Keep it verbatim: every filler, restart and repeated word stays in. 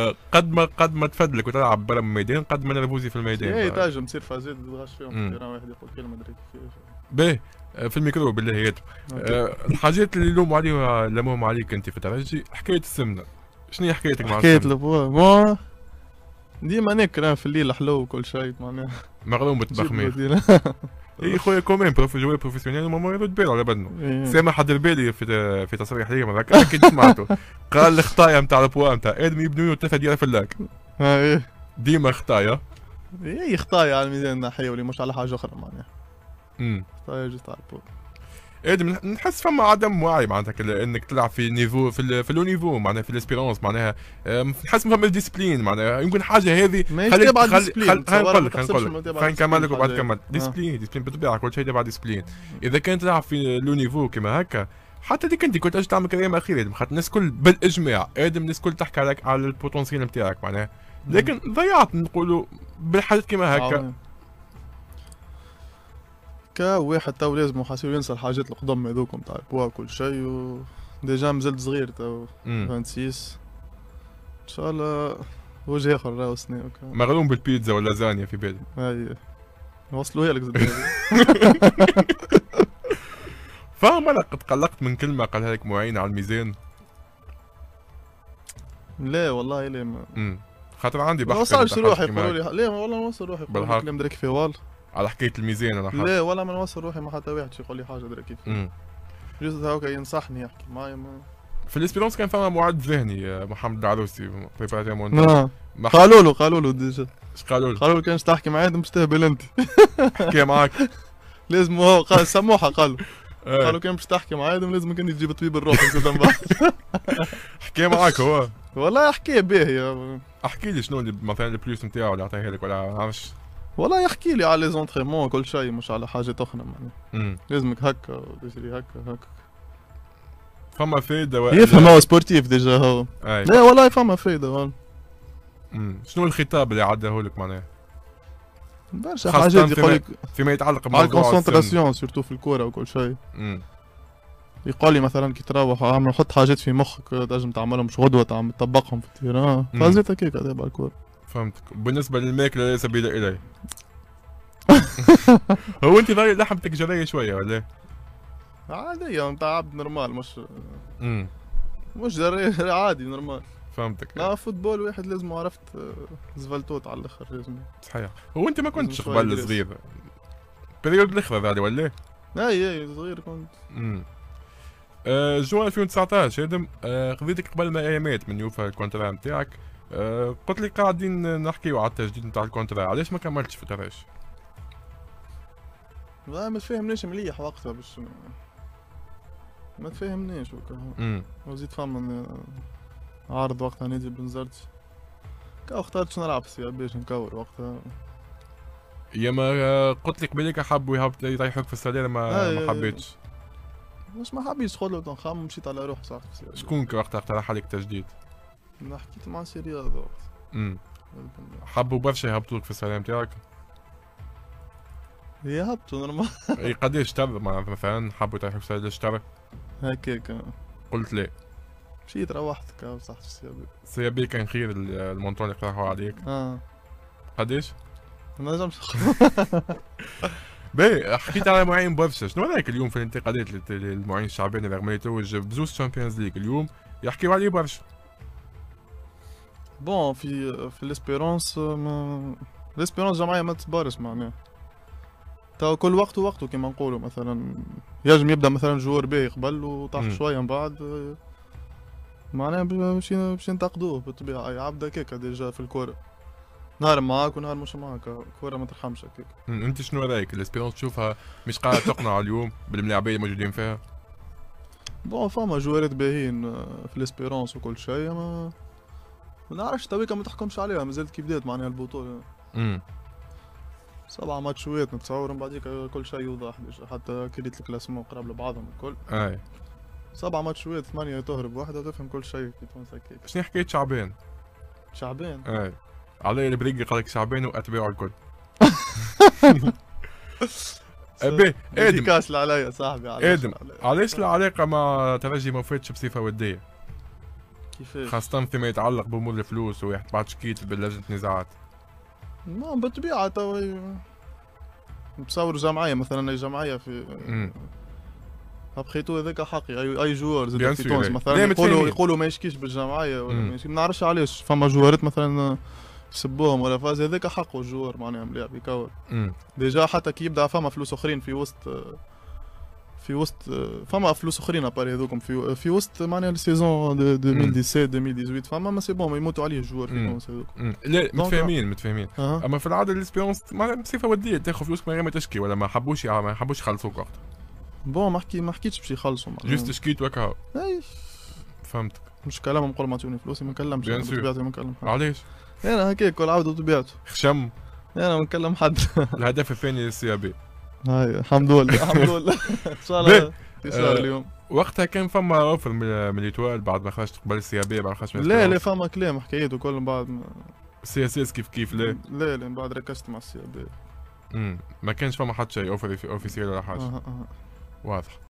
آه قد ما قد ما تفدلك وتلعب برا من الميدان قد ما نرفوزي في الميدان. اي تنجم تصير فازات تغش فيهم تيران واحد يقول كلمه دريك كيف. باهي في الميكرو بالله ياتو. أه الحاجات اللي يلوموا عليها لموهم عليك انت في الترجي حكايه السمنه. شنو هي حكايتك مع حكايه البوا ما ديما ناكل في الليل حلو وكل شيء معناها مغروم بالتبخمير. اي خويا كومين بروف جوي بروفيسيونيل وما يرد باله على بدنه. سامح حضر بالي في في تصريح ليه هذاك اكيد سمعته. قال الخطايا نتاع البوا نتاع ادم يبنوا ثلاثه ديال في اللاك. ايه ديما خطايا. اي خطايا على الميزان الناحيه واللي مش على حاجه اخرى معناها. امم خطايا جات على البوا. ادم نحس فما عدم وعي معناتها انك تلعب في نيفو في, ال... في لو نيفو معناها في الاسبيرونس معناها نحس فما ديسبلين معناها يمكن حاجه هذه خليك تبع ديسبلين. خلينا نقول لك خلينا نقول لك خلينا نكمل لك وبعد كمل. ديسبلين ديسبلين بالطبيعه كل شيء تبع ديسبلين. اذا كنت تلعب في لو نيفو كما هكا حتى ديك انت كنت اجي تعمل كلام اخير ادم خاطر الناس الكل بالاجماع ادم الناس الكل تحكي عليك على البوتنسيال نتاعك معناها لكن ضيعت نقولوا بالحاجات كما هكا. كا واحد تو لازم حاسيو ينسى الحاجات القدم هذوكم تاع البوا كل شيء و ديجا مازلت صغير تو ستة وعشرين ان شاء الله وجه اخر راهو سنة مغروم بالبيتزا واللازانيا في بالي. اي نوصلوها لك زاد. فاهم انا قد قلقت من كلمه قالها لك معين على الميزان. لا والله لا ما امم خاطر عندي بحث ما وصلش روحي يقولوا لي لا والله ما وصل روحي يقولوا لي كلام درك فيه والله على حكايه الميزان انا حاجة. لا ولا ما نوصل روحي مع حتى واحد يقول لي حاجه درك كيف. امم جوست هاكا ينصحني يحكي معايا ما في الاسبيرونس كان فما معد ذهني محمد العروسي بريباراتير نعم قالوا له قالوا له ديجا. اش قالوا له؟ قالوا له كانش تحكي معايا مش تهبل انت. حكي معاك لازم هو قال سموحه قالوا قالوا كان باش تحكي معايا لازم كان تجيب طبيب الروح زاد من بعد. حكي معاك هو؟ والله حكي باهي. احكي لي شنو اللي مثلا البلوس نتاعو اللي عطاها لك ولا ما عرفتش. والله يحكي لي على لي زونتريمون كل شيء مش على حاجات اخرى معناها. لازمك هكا وتجري هكا هكا. فما فايدة ولا يفهم هو سبورتيف ديجا هو. لا والله فما فايدة والله. امم شنو الخطاب اللي عداه لك معناها؟ برشا حاجات يقول لك فيما يتعلق بموضوع الكونسنتراسيون سيرتو في الكورة وكل شيء. امم يقول لي مثلا كي تروح عامل حط حاجات في مخك تنجم تعملهم مش غدوة تعمل تطبقهم في التيران فازيت هكاك تبع الكورة. فهمتك. بالنسبة للماكلة لا سبيل إليه. هو أنت ضايع لحمتك جرية شوية ولا؟ عادية نتاع عبد نورمال مش امم مش جرية عادي نورمال. فهمتك. لا فوتبول واحد لازم عرفت زفلتوت على الاخر لازم. صحيح. هو انت ما كنتش قبل صغير بريود الاخضر هذه ولا؟ اي اي صغير كنت. امم آه جوان ألفين وتسعطاش ادم آه خذيتك قبل ما ايامات من يوفا الكونترا نتاعك. آه قلت لي قاعدين نحكيو على التجديد نتاع الكونترا علاش ما كملتش في التراش؟ لا ما تفهمنيش مليح وقتها باش ما تفهمنيش وكا. امم وزيد فما عارض وقتها نادي بنزرتي كا اخترتش نلعب في السياب باش نكور وقتها. ياما قلت لك بليك حبوا يطيحوك في السلالة ما ما حبيتش. مش ما حبيتش خلو نخمم مشيت على روحي صح. شكون وقتها اقترح عليك تجديد؟ انا حكيت مع سي رياض وقت. امم حبوا برشا يهبطوك في السلالة نتاعك؟ يهبطوا نورمال. اي قداش اشترى مثلا حبوا يطيحوك في السلالة اشترى؟ هكاك. قلت لا. مشيت روحت كا صح السيابي. السيابي كان خير المونطون اللي اقترحوا عليك. اه قداش؟ ما نجمش. باهي حكيت على معين برشا، شنو رايك اليوم في الانتقادات للمعين الشعباني رغم يتوج بزوز تشامبيونز ليج اليوم يحكيو عليه برشا؟ بون في في الاسبيرونس ما الاسبيرونس جمعيه ما تبارش معناها. تو كل وقت ووقته كما نقولوا مثلا ينجم يبدا مثلا جوار باهي قبل وطاح شويه من بعد معناها باش باش ينتقدوه بالطبيعه. اي عبد هكاك ديجا في الكوره نهار معاك ونهار مش معاك الكوره ما ترحمش هكاك. انت شنو رايك الاسبيرونس تشوفها مش قاعده تقنع اليوم بالملاعبيه الموجودين فيها؟ بون فما جوارات باهيين في الاسبيرونس وكل شيء ما ما نعرفش تويكا ما تحكمش عليها مازالت كي بدات معناها البطوله. امم سبعة ماتشوات نتصور من بعديك كل شيء يوضح حتى كريت الكلاسمون قراب لبعضهم الكل. اي سبعة ماتشوات ثمانية تهرب واحدة تفهم كل شيء في تونس هكاك. شنو حكاية شعبان؟ شعبان؟ اي علي البريقي قال لك شعبان واتباعه الكل. ابي ادم كاس عليا صاحبي ادم علاش العلاقة مع ترجي ما فاتش بصفة ودية؟ كيفاش؟ خاصة فيما يتعلق بأمور الفلوس وبعض شكيت بلجنة نزاعات. ما بالطبيعة توا نتصور جمعية مثلا، أي جمعية في ابخيتو هذاك حقي. اي اي جوار زاد في تونس مثلا يقولوا يقولوا ما يشكيش بالجمعيه ولا ما يشكي، ما نعرفش علاش فما جوارات مثلا يسبوهم ولا فاز، هذاك حقه الجوار معناها مليح بيكور ديجا. حتى كي يبدا فما فلوس اخرين في وسط في وسط فما فلوس اخرين ابار هذوكم في في وسط معناها السيزون ألفين وسبعطاش ألفين وثمانية عشر فما ما سي بون يموتوا عليه الجوار في تونس هذوك. لا متفاهمين متفاهمين أه. اما في العاده الاسبيرونس بصفه وديه تاخذ فلوسك من غير ما تشكي ولا ما حبوش ما حبوش يخلصوك وقت. بون ما حكي ما حكيتش باش يخلصوا جوست شكيت وكا. اي فهمتك. مش كلامهم نقول ما تعطوني فلوسي ما نكلمش بطبيعتي ما نكلم حد. علاش؟ انا هكاك كل عاود بطبيعته خشم. انا ما نكلم حد. الهدف الثاني للسي بي. هاي الحمد لله الحمد لله ان شاء الله تصير اليوم. وقتها كان فما اوفر من اليتوال بعد ما خرجت قبل السي بي بعد خرجت. لا لا فما كلام حكايات وكل من بعد ما... سي اس اس كيف كيف لا لا لا من بعد ركزت مع السي بي. امم ما كانش فما حتى شيء اوفر اوفيسيال ولا حاجه. أه أه. واضح.